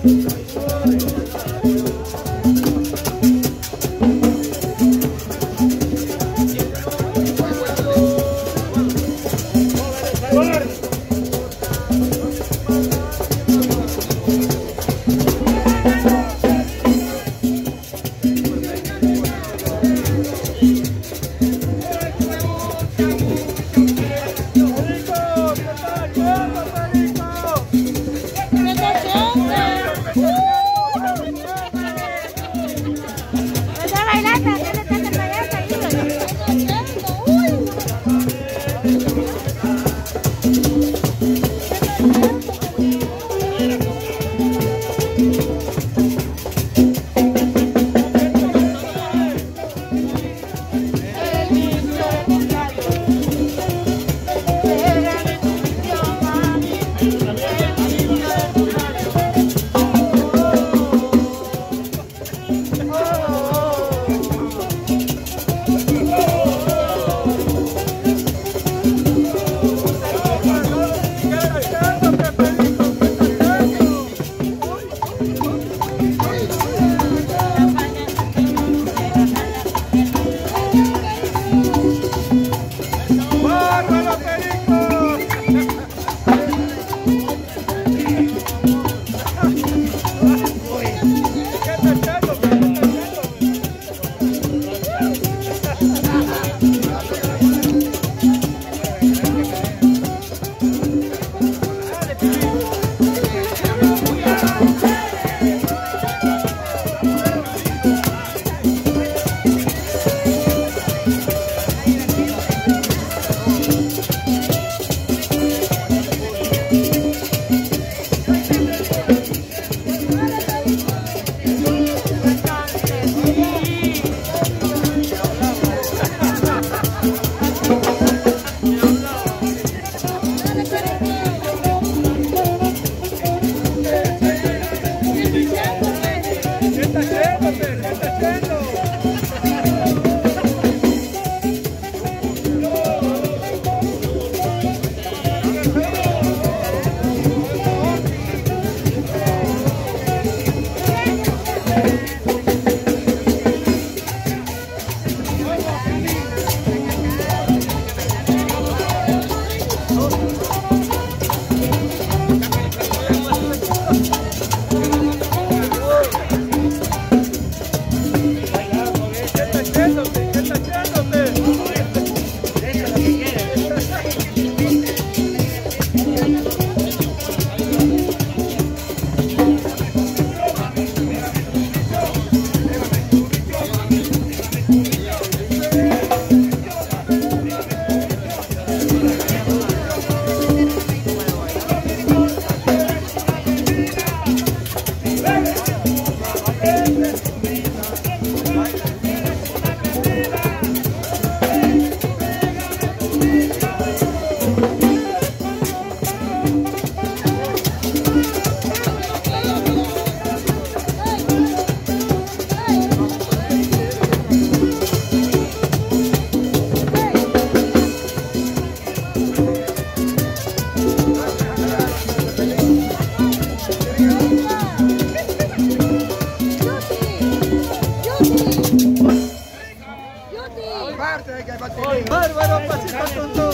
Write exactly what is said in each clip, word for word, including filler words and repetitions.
Bárbaro, pasito tonto.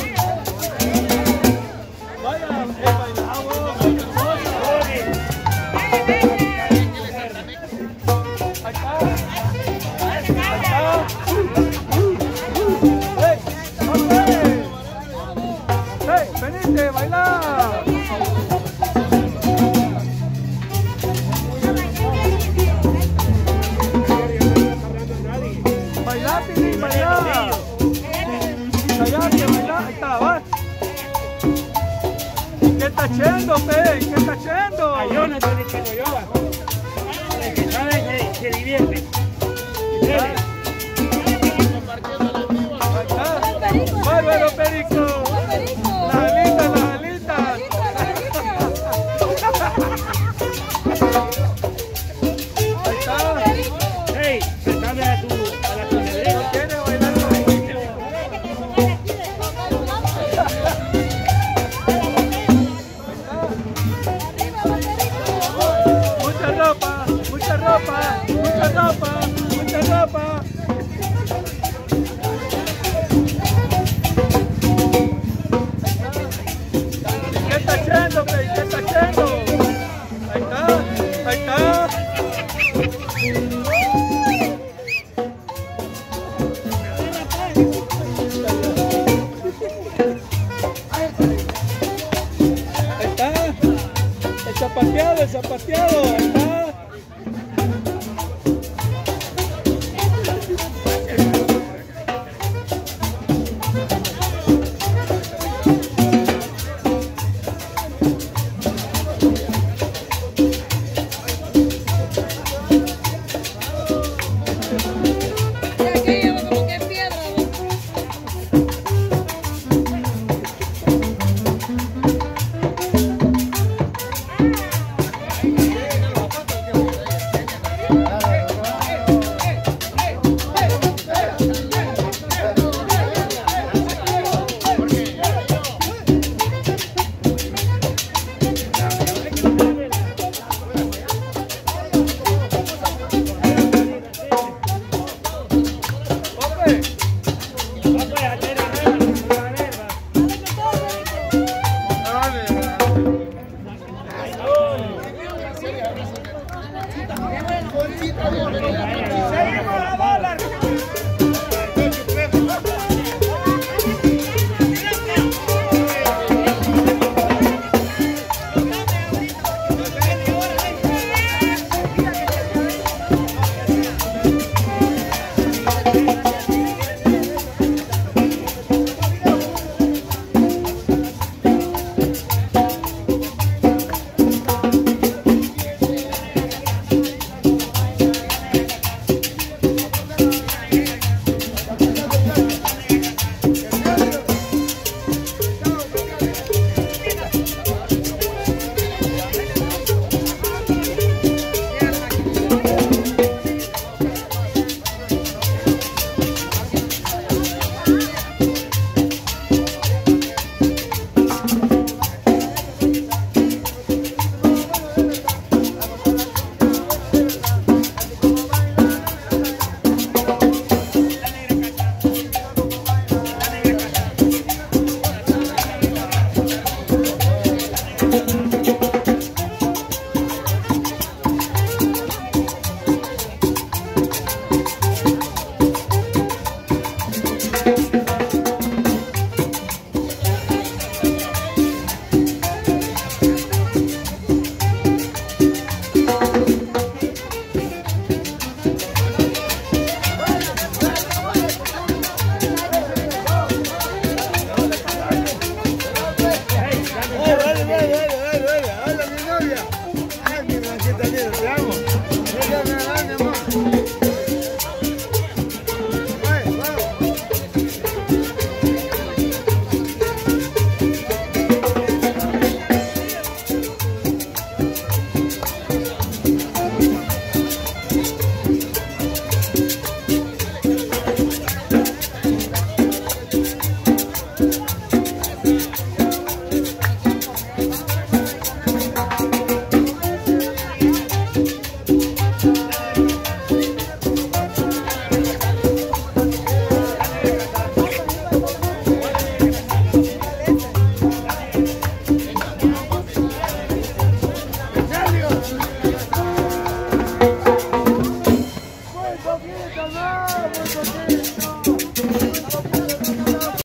Vaya, el bailado. Ahí está. Ahí está. ¡Hey! ¡Hey! ¡Venite, baila! Baila, Pili, baila. Allá, que baila, ahí está, va. ¿Qué está haciendo, pe? ¿Qué está haciendo? A yo no estoy diciendo yo. El que sabe se, se divierte. ¡Bárbaro, Perico! ¡Las alitas, las alitas! Ahí está. Hey, préstame a tu, a la tonelera. ¿Quiere bailar? Muy ropa, mucha ropa, mucha ropa. ¿Qué está haciendo, Pei? ¿Qué está haciendo? Ahí está, ahí está. Ahí está. El zapateado, el zapateado, ahí está. Dale, dale, dale, dale, dale, a mi novia. Ay, mira, aquí está bien, te amo.